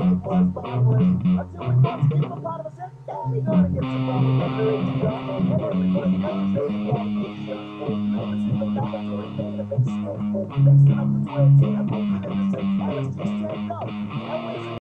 Until we once give the bottom of it, Daddy gonna get some money from the and everybody knows that you got Numbers in the laboratory made a big snake, mixing up the twigs, and moving in the same chemistry straight up. And we